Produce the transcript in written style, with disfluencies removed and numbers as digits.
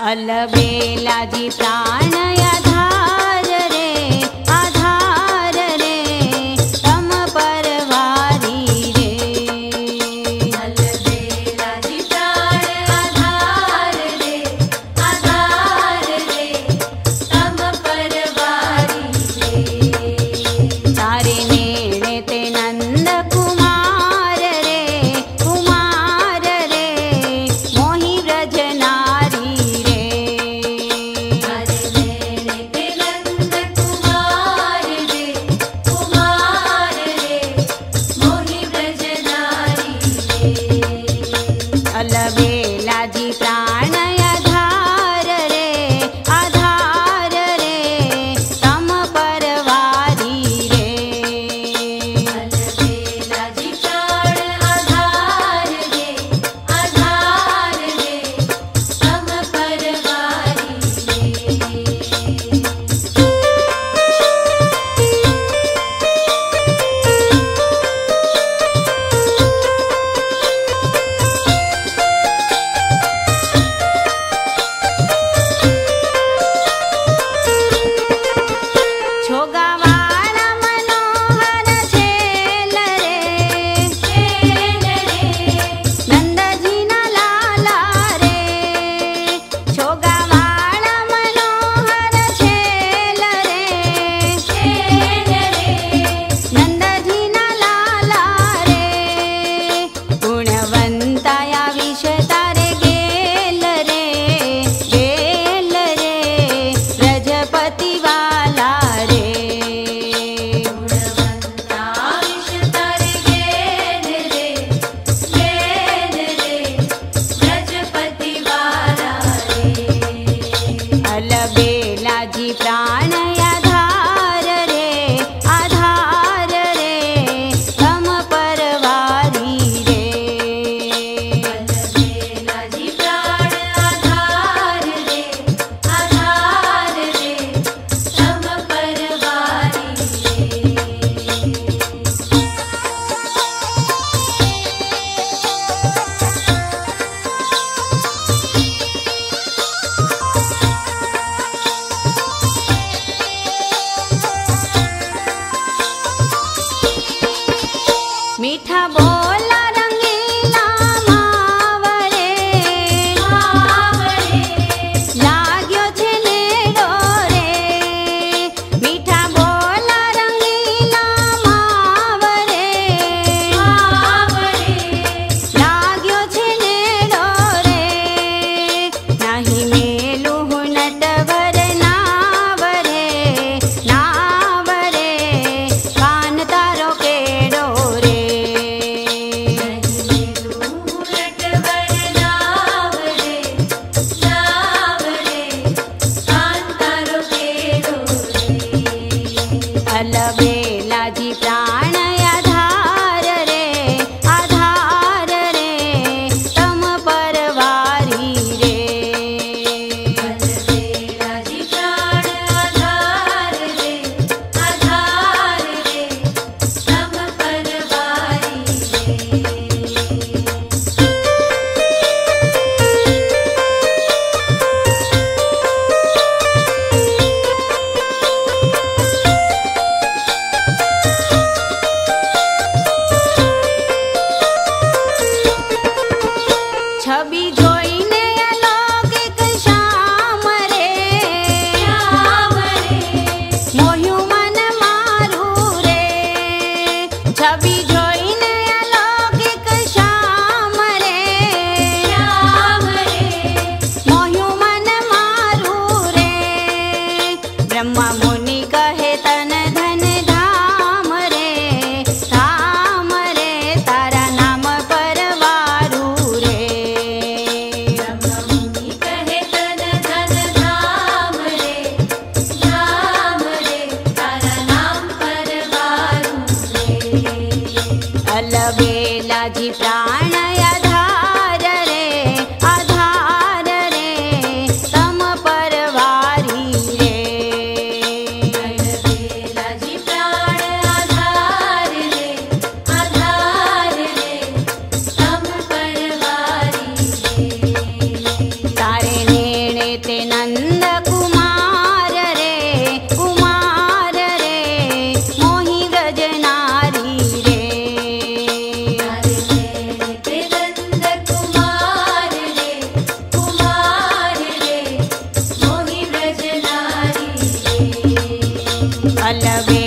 अलबेलाजी प्राण आधार रे, आधार रे, तम परवारी रे। अलबेलाजी प्राण आधार रे, आधार रे, तम परवारी रे। तारे नेणे ते नंद कुमार रे, कुमार रे, मोहि व्रज नारी रे। अलबेलाजी प्राण आधार रे, आधार रे, तम परवारी रे। अलबेलाजी प्राण आधार रे, आधार रे, तम परवारी रे। छोगावाड़ा मनोहर छेल रे, छेल रे, नंदजी ना लाला रे। छोगावाड़ा मनोहर छेल रे, छेल रे, नंदजी ना लाला रे। गुणवंताया विष तारे गेल रे, गेल रे, ब्रजपति वाला रे। गुणवंता विष तारे गेल रे, गेल रे, ब्रजपति वाला रे। अलबेलाजी प्राण आधार रे, आधार रे, तम परवारी रे। अलबेलाजी प्राण आधार रे, आधार रे, तम परवारी रे। मीठा बोला रंगीला मावरे, आवरे, लाग्यो छे नेड़ो रे। मीठा बोला रंगीला मावरे, आवरे, लाग्यो छे नेड़ो रे। नाही मेलू हूँ नटवर नावरे, नावरे, कान तारो केड़ो रे। नटवर नावरे, नावरे, कांतारो केड़ो रे। अलबेलाजी प्राण आधार रे, आधार रे, तम परवारी रे। अलबेलाजी प्राण आधार रे, आधार रे, तम परवारी रे। छवि जोईने अलौकिक श्याम रे, श्याम रे, मोह्યું मन मारू रे। छवि जोईने अलौकिक श्याम रे, श्याम रे, मोह्યું मन मारू रे। ब्रह्मा मुनि कहे तन धन धाम रे, धाम रे, तारा नाम परवारू रे। ब्रह्म बलवे